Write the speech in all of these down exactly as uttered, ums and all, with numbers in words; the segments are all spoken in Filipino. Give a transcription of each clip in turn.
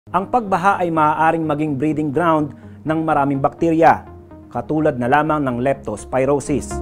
Ang pagbaha ay maaaring maging breeding ground ng maraming bakterya, katulad na lamang ng leptospirosis.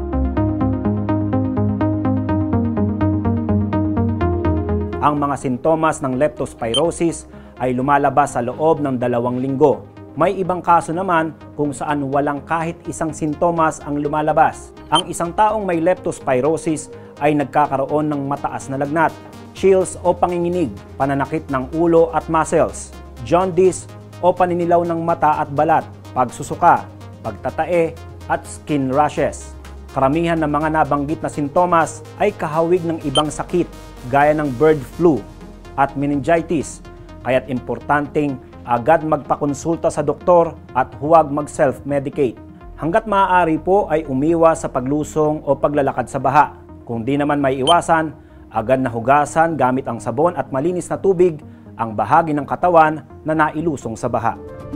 Ang mga sintomas ng leptospirosis ay lumalabas sa loob ng dalawang linggo. May ibang kaso naman kung saan walang kahit isang sintomas ang lumalabas. Ang isang taong may leptospirosis ay nagkakaroon ng mataas na lagnat, chills o panginginig, pananakit ng ulo at muscles, jaundice o paninilaw ng mata at balat, pagsusuka, pagtatae at skin rashes. Karamihan ng mga nabanggit na sintomas ay kahawig ng ibang sakit gaya ng bird flu at meningitis, kaya't importanteng agad magpakonsulta sa doktor at huwag mag-self-medicate. Hanggat maaari po ay umiwas sa paglusong o paglalakad sa baha. Kung di naman may iwasan, agad na hugasan gamit ang sabon at malinis na tubig ang bahagi ng katawan na nailusong sa baha.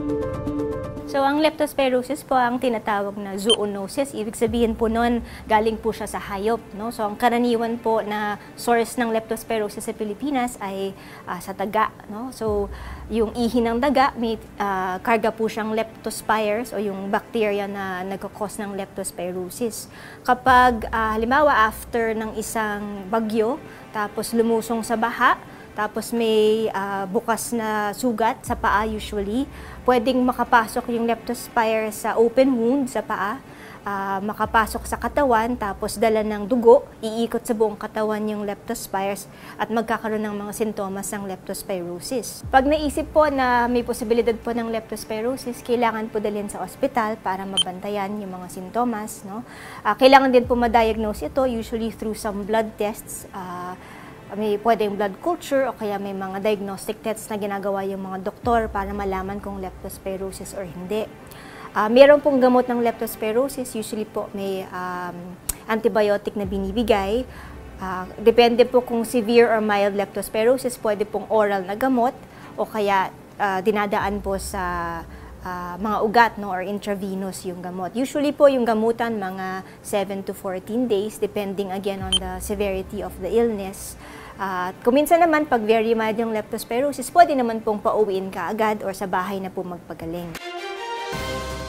So, ang leptospirosis po ang tinatawag na zoonosis. Ibig sabihin po nun, galing po siya sa hayop. No? So, ang karaniwan po na source ng leptospirosis sa Pilipinas ay uh, sa daga. No? So, yung ihi ng daga, may uh, karga po siyang leptospires o yung bacteria na nagkakos ng leptospirosis. Kapag, uh, halimbawa, after ng isang bagyo, tapos lumusong sa baha, tapos may uh, bukas na sugat sa paa usually, pwedeng makapasok yung leptospire sa open wound sa paa, uh, makapasok sa katawan, tapos dala ng dugo, iikot sa buong katawan yung leptospires at magkakaroon ng mga sintomas ng leptospirosis. Pag naisip po na may posibilidad po ng leptospirosis, kailangan po dalhin sa ospital para mabantayan yung mga sintomas. No? Uh, kailangan din po ma-diagnose ito, usually through some blood tests. Uh, May pwedeng blood culture o kaya may mga diagnostic tests na ginagawa yung mga doktor para malaman kung leptospirosis or hindi. Uh, meron pong gamot ng leptospirosis, usually po may um, antibiotic na binibigay. Uh, depende po kung severe or mild leptospirosis, pwede pong oral na gamot o kaya uh, dinadaan po sa uh, mga ugat, no, or intravenous yung gamot. Usually po yung gamutan mga seven to fourteen days, depending again on the severity of the illness. At uh, kung minsan naman, pag very mild yung leptospirosis, pwede naman pong pauwiin ka agad or sa bahay na po magpagaling.